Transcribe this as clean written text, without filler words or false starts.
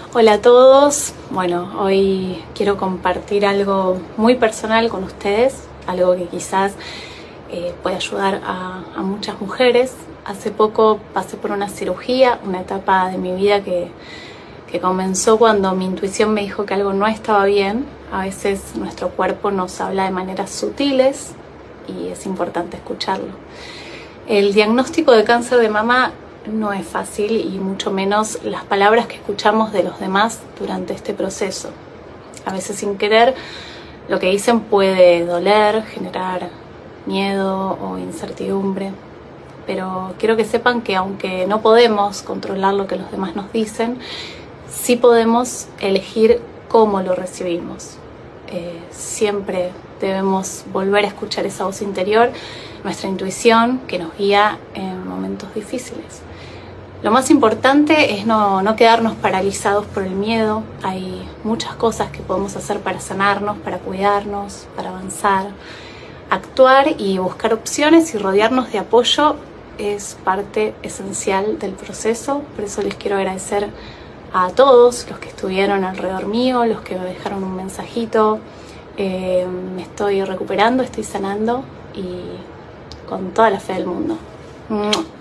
Hola a todos. Bueno, hoy quiero compartir algo muy personal con ustedes, algo que quizás puede ayudar a muchas mujeres. Hace poco pasé por una cirugía, una etapa de mi vida que comenzó cuando mi intuición me dijo que algo no estaba bien. A veces nuestro cuerpo nos habla de maneras sutiles y es importante escucharlo. El diagnóstico de cáncer de mama no es fácil y mucho menos las palabras que escuchamos de los demás durante este proceso. A veces sin querer lo que dicen puede doler, generar miedo o incertidumbre, pero quiero que sepan que aunque no podemos controlar lo que los demás nos dicen, sí podemos elegir cómo lo recibimos. Siempre debemos volver a escuchar esa voz interior, nuestra intuición que nos guía en momentos difíciles. Lo más importante es no quedarnos paralizados por el miedo. Hay muchas cosas que podemos hacer para sanarnos, para cuidarnos, para avanzar. Actuar y buscar opciones y rodearnos de apoyo es parte esencial del proceso. Por eso les quiero agradecer a todos los que estuvieron alrededor mío, los que me dejaron un mensajito. Me estoy recuperando, estoy sanando y con toda la fe del mundo.